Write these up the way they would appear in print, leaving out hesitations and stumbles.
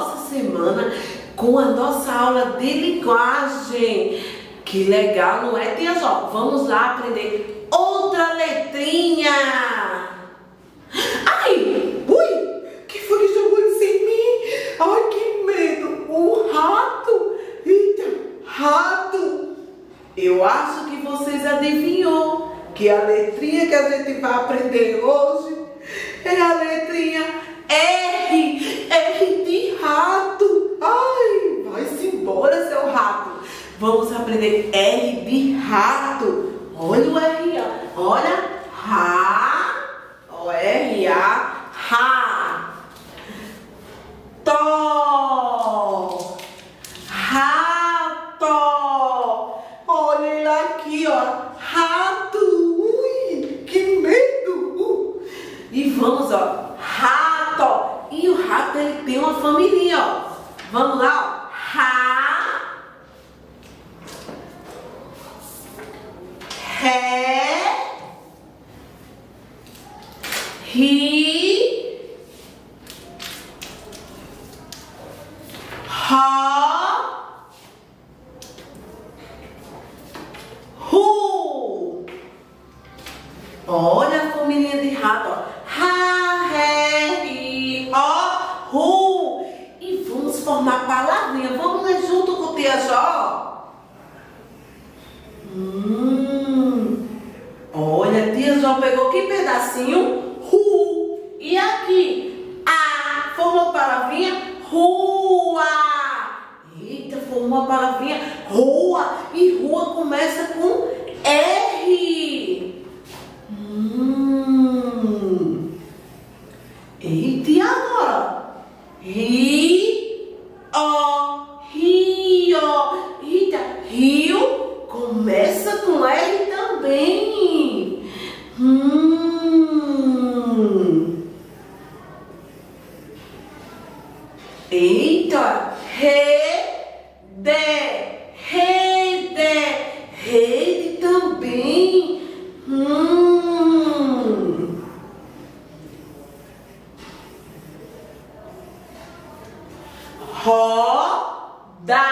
nossa semana com a nossa aula de linguagem. Que legal, não é, tia Jó? Vamos lá aprender outra letrinha. Ai, ui, que foi que jogou isso em mim? Ai, que medo. O rato. Eita, rato. Eu acho que vocês adivinhou que a letrinha que a gente vai aprender hoje é a letrinha R. R de rato. Ai, vai-se embora, seu rato. Vamos aprender R de rato. Olha o R, ó. Olha, Rá. O R, A, Rá. Tó. Rato. Olha ele aqui, ó. Rato. Ui, que medo. E vamos, ó. Rato. E o rato, ele tem uma família, ó. Vamos lá, ó. Rá. Ré. Ri. Ró. Ru. Olha a família de rato, ó. Rá, ré, ri, ó, ru. E vamos formar palavrinha. Vamos ler junto com o tia Jó. Olha, a tia Jó pegou que pedacinho? Ru. E aqui? A. Formou palavrinha? Rua. Eita, formou a palavrinha rua. E rua começa com R. Eita, e agora? Rio. Eita, rio começa com R também. Eita, rede também. Roda.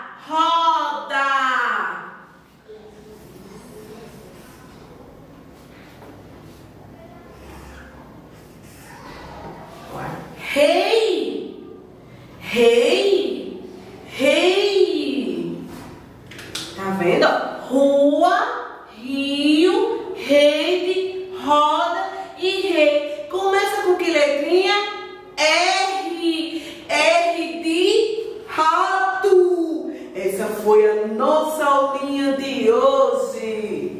Rei. Tá vendo? Rua, rio, rede, roda e rei. Começa com que letrinha? R. R de rato. Essa foi a nossa aulinha de hoje.